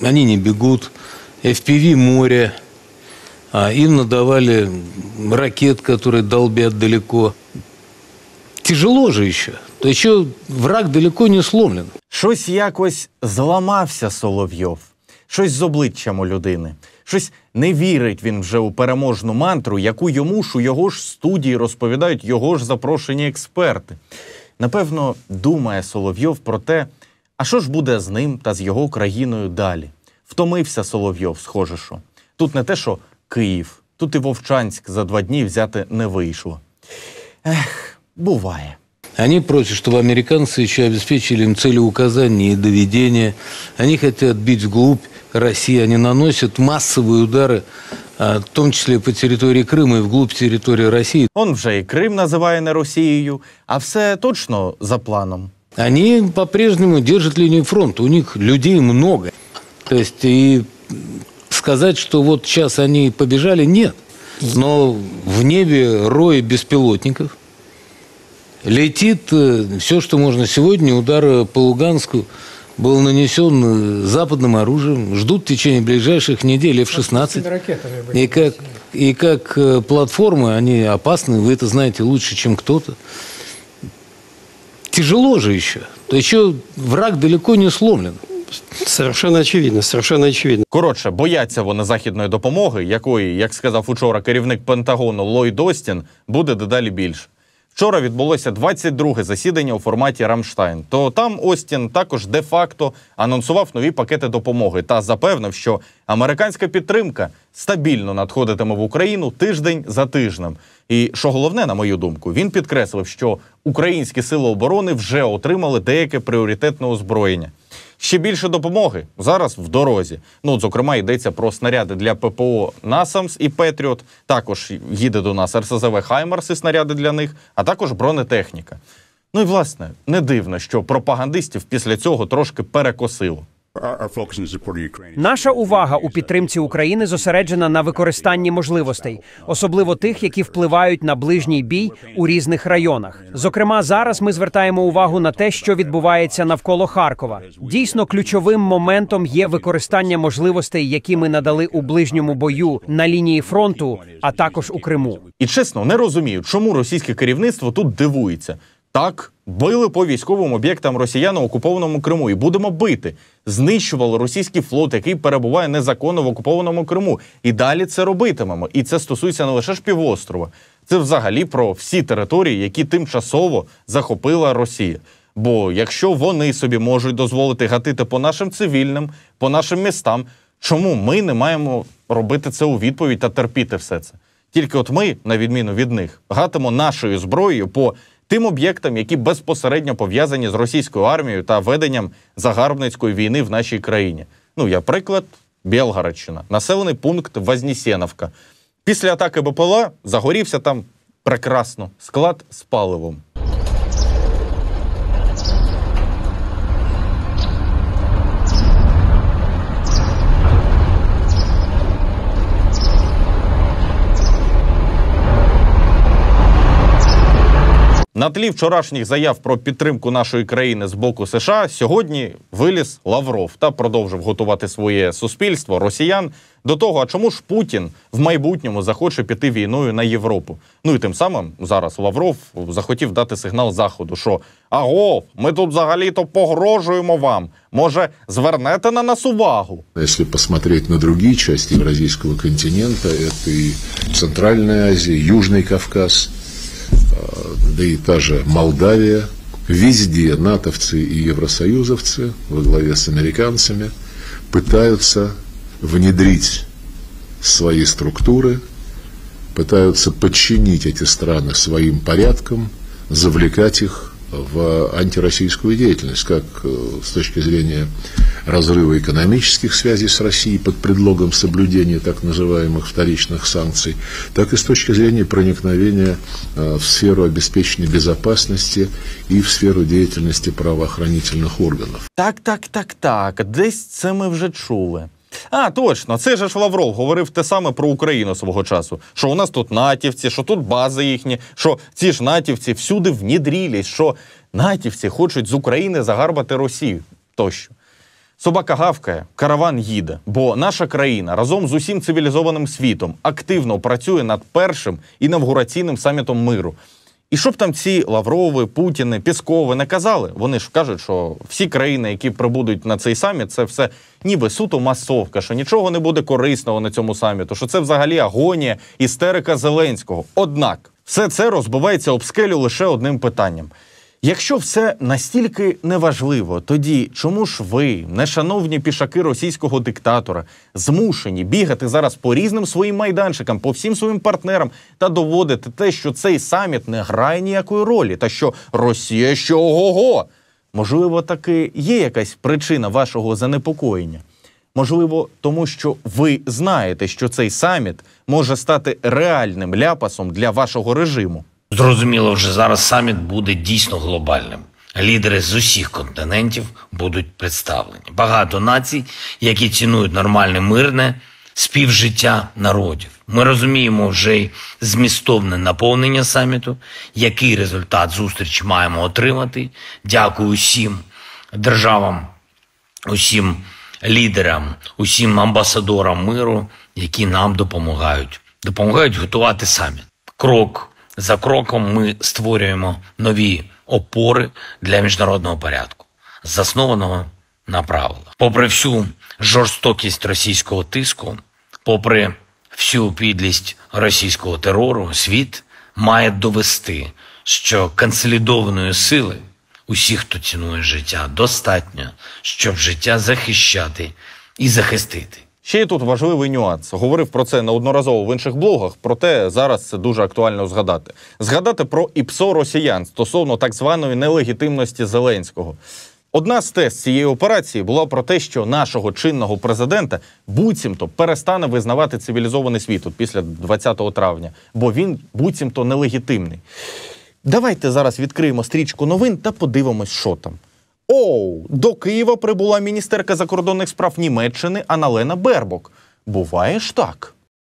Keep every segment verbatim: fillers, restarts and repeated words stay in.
Они не бегут. эф пи ви море. А им надавали ракет, которые долбят далеко. Тяжело же еще. То еще враг далеко не сломлен. Щось якось зламався Соловйов. Щось з обличчям у людини. Щось не вірить він вже у переможну мантру, яку йому ж у його ж студії розповідають його ж запрошені експерти. Напевно, думає Соловйов про те, а що ж буде з ним та з його країною далі. Втомився Соловйов, схоже, що. Тут не те, що Київ, тут і Вовчанськ за два дні взяти не вийшло. Ех, буває. Они просят, чтобы американцы еще обеспечили им целеуказания и доведения. Они хотят бить вглубь России. Они наносят массовые удары, в том числе по территории Крыма и вглубь территории России. Он вже і Крим називає не Росією, а все точно за планом. Они по-прежнему держат линию фронта. У них людей много. То есть и сказать, что вот сейчас они побежали, нет. Но в небе рой беспилотников. Летит все, что можно. Сегодня удар по Луганску был нанесен западным оружием. Ждут в течение ближайших недель эф шестнадцать. И как, и как платформы, они опасны. Вы это знаете лучше, чем кто-то. Тяжело же еще. То еще враг далеко не сломлен. Совершенно очевидно, совершенно очевидно. Коротше, бояться вони західної допомоги, якої, як сказав учора керівник Пентагону Ллойд Остін, буде дедалі більше. Вчора відбулося двадцять друге засідання у форматі «Рамштайн». То там Остін також де-факто анонсував нові пакети допомоги та запевнив, що американська підтримка стабільно надходитиме в Україну тиждень за тижнем. І, що головне, на мою думку, він підкреслив, що українські сили оборони вже отримали деяке пріоритетне озброєння. Ще більше допомоги зараз в дорозі. Ну, зокрема, йдеться про снаряди для ППО «Насамс» і «Петріот». Також їде до нас ер ес зет ве «Хаймарс» і снаряди для них, а також бронетехніка. Ну і, власне, не дивно, що пропагандистів після цього трошки перекосило. Наша увага у підтримці України зосереджена на використанні можливостей, особливо тих, які впливають на ближній бій у різних районах. Зокрема, зараз ми звертаємо увагу на те, що відбувається навколо Харкова. Дійсно, ключовим моментом є використання можливостей, які ми надали у ближньому бою на лінії фронту, а також у Криму. І чесно, не розумію, чому російське керівництво тут дивується. Так, били по військовим об'єктам росіян на окупованому Криму. І будемо бити. Знищували російський флот, який перебуває незаконно в окупованому Криму. І далі це робитимемо. І це стосується не лише ж півострова. Це взагалі про всі території, які тимчасово захопила Росія. Бо якщо вони собі можуть дозволити гатити по нашим цивільним, по нашим містам, чому ми не маємо робити це у відповідь та терпіти все це? Тільки от ми, на відміну від них, гатимо нашою зброєю по тим об'єктам, які безпосередньо пов'язані з російською армією та веденням загарбницької війни в нашій країні. Ну, я приклад, Білгородщина, населений пункт Вознесеновка. Після атаки Бе Пе Ел А загорівся там прекрасно склад з паливом. На тлі вчорашніх заяв про підтримку нашої країни з боку США сьогодні виліз Лавров та продовжив готувати своє суспільство, росіян, до того, а чому ж Путін в майбутньому захоче піти війною на Європу. Ну і тим самим зараз Лавров захотів дати сигнал Заходу, що «Аго, ми тут взагалі-то погрожуємо вам, може звернете на нас увагу». Если посмотреть на другие части Евразийского континента, это и Центральная Азия, Южный Кавказ, да и та же Молдавия, везде натовцы и евросоюзовцы во главе с американцами пытаются внедрить свои структуры, пытаются подчинить эти страны своим порядкам, завлекать их в антироссийскую деятельность, как с точки зрения разрыва экономических связей с Россией под предлогом соблюдения так называемых вторичных санкций, так и с точки зрения проникновения в сферу обеспечения безопасности и в сферу деятельности правоохранительных органов. Так, так, так, так, десь це ми вже чули. А, точно, це же ж Лавров говорив те саме про Україну свого часу. Що у нас тут натівці, що тут бази їхні, що ці ж натівці всюди внідрілись, що натівці хочуть з України загарбати Росію тощо. Собака гавкає, караван їде, бо наша країна разом з усім цивілізованим світом активно працює над першим інавгураційним самітом миру. І щоб там ці Лаврови, Путіни, Пєскови не казали, вони ж кажуть, що всі країни, які прибудуть на цей саміт, це все ніби суто масовка, що нічого не буде корисного на цьому саміту, що це взагалі агонія, істерика Зеленського. Однак, все це розбивається об скелю лише одним питанням. Якщо все настільки неважливо, тоді чому ж ви, нешановні пішаки російського диктатора, змушені бігати зараз по різним своїм майданчикам, по всім своїм партнерам та доводити те, що цей саміт не грає ніякої ролі, та що Росія що ого-го? Можливо, таки є якась причина вашого занепокоєння? Можливо, тому що ви знаєте, що цей саміт може стати реальним ляпасом для вашого режиму? Зрозуміло, вже зараз саміт буде дійсно глобальним. Лідери з усіх континентів будуть представлені. Багато націй, які цінують нормальне, мирне співжиття народів. Ми розуміємо вже й змістовне наповнення саміту, який результат зустрічі маємо отримати. Дякую усім державам, усім лідерам, усім амбасадорам миру, які нам допомагають. Допомагають готувати саміт. Крок за кроком ми створюємо нові опори для міжнародного порядку, заснованого на правилах. Попри всю жорстокість російського тиску, попри всю підлість російського терору, світ має довести, що консолідованої сили усіх, хто цінує життя, достатньо, щоб життя захищати і захистити. Ще є тут важливий нюанс. Говорив про це неодноразово в інших блогах, проте зараз це дуже актуально згадати. Згадати про ІПСО росіян стосовно так званої нелегітимності Зеленського. Одна з тез цієї операції була про те, що нашого чинного президента буцімто перестане визнавати цивілізований світ от після двадцятого травня, бо він буцімто нелегітимний. Давайте зараз відкриємо стрічку новин та подивимось, що там. Оу, до Києва прибула міністерка закордонних справ Німеччини Анналена Бербок. Буває ж так.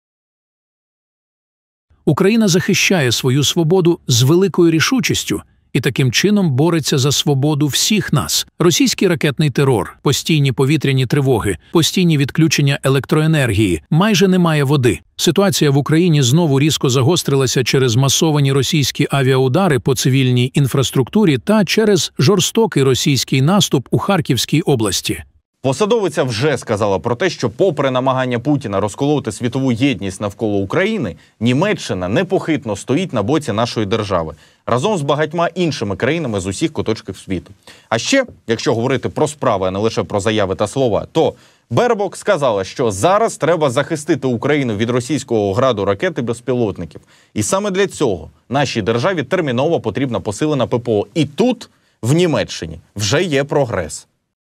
Україна захищає свою свободу з великою рішучістю і таким чином бореться за свободу всіх нас. Російський ракетний терор, постійні повітряні тривоги, постійні відключення електроенергії, майже немає води. Ситуація в Україні знову різко загострилася через масовані російські авіаудари по цивільній інфраструктурі та через жорстокий російський наступ у Харківській області. Посадовиця вже сказала про те, що попри намагання Путіна розколоти світову єдність навколо України, Німеччина непохитно стоїть на боці нашої держави, разом з багатьма іншими країнами з усіх куточків світу. А ще, якщо говорити про справи, а не лише про заяви та слова, то Бербок сказала, що зараз треба захистити Україну від російського граду ракет і безпілотників. І саме для цього нашій державі терміново потрібна посилена ППО. І тут, в Німеччині, вже є прогрес.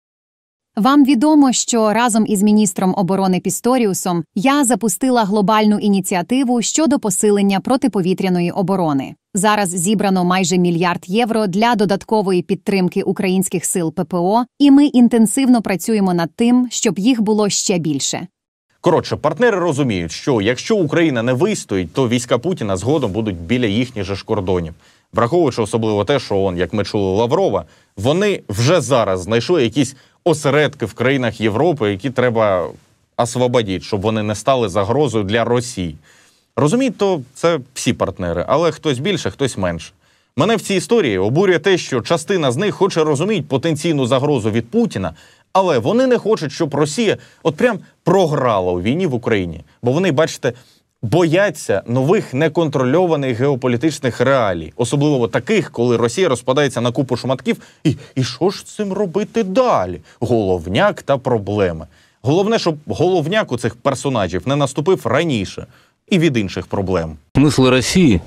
Вам відомо, що разом із міністром оборони Пісторіусом я запустила глобальну ініціативу щодо посилення протиповітряної оборони. Зараз зібрано майже мільярд євро для додаткової підтримки українських сил ППО, і ми інтенсивно працюємо над тим, щоб їх було ще більше. Коротше, партнери розуміють, що якщо Україна не вистоїть, то війська Путіна згодом будуть біля їхніх же ж кордонів. Враховуючи особливо те, що, он, як ми чули Лаврова, вони вже зараз знайшли якісь осередки в країнах Європи, які треба освободити, щоб вони не стали загрозою для Росії. Розуміють, то це всі партнери, але хтось більше, хтось менше. Мене в цій історії обурює те, що частина з них хоче розуміти потенційну загрозу від Путіна, але вони не хочуть, щоб Росія от прям програла у війні в Україні. Бо вони, бачите, бояться нових неконтрольованих геополітичних реалій. Особливо таких, коли Росія розпадається на купу шматків. І, і що ж з цим робити далі? Головняк та проблеми. Головне, щоб головняк у цих персонажів не наступив раніше і від інших проблем. Смысл России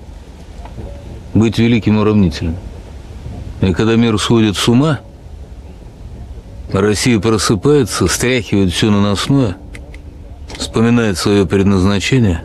– быть великим уравнителем. И когда мир сходит с ума, Россия просыпается, стряхивает все наносное, вспоминает свое предназначение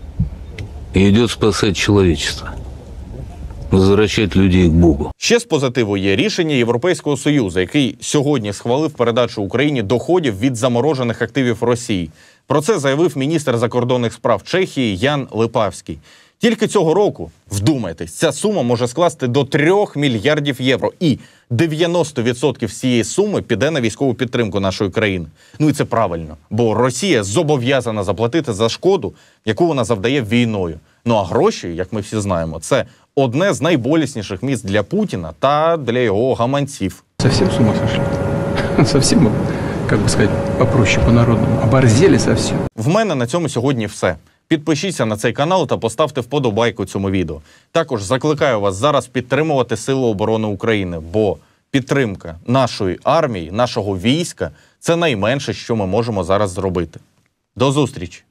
и идет спасать человечество, возвращать людей к Богу. Ще з позитиву є рішення Європейського Союзу, який сьогодні схвалив передачу Україні доходів від заморожених активів Росії. Про це заявив міністр закордонних справ Чехії Ян Липавський. Тільки цього року, вдумайтесь, ця сума може скласти до трьох мільярдів євро. І дев'яносто відсотків цієї суми піде на військову підтримку нашої країни. Ну і це правильно, бо Росія зобов'язана заплатити за шкоду, яку вона завдає війною. Ну а гроші, як ми всі знаємо, це одне з найболісніших місць для Путіна та для його гаманців. Совсем с ума сошли. Совсем, как бы сказать, попроще, по-народному. Оборзели совсем. В мене на цьому сьогодні все. Підпишіться на цей канал та поставте вподобайку цьому відео. Також закликаю вас зараз підтримувати Сили оборони України, бо підтримка нашої армії, нашого війська – це найменше, що ми можемо зараз зробити. До зустрічі!